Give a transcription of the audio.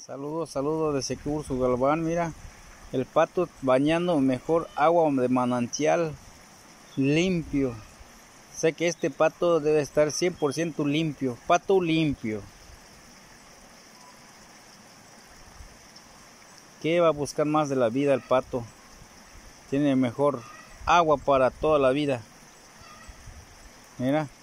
Saludos, saludos de Securso Galván. Mira, el pato bañando mejor agua de manantial limpio. Sé que este pato debe estar 100% limpio. Pato limpio. ¿Qué va a buscar más de la vida el pato? Tiene mejor agua para toda la vida. Mira.